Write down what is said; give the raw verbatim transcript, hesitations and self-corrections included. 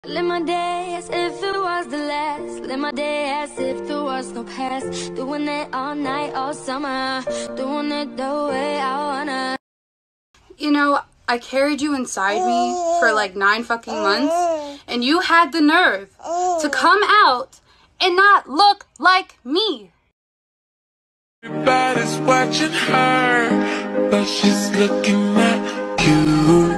Live my day as if it was the last. Live my day as if there was no past. Doing it all night, all summer. Doing it the way I wanna. You know, I carried you inside me for like nine fucking months, and you had the nerve to come out and not look like me. Everybody's watching her, but she's looking at you.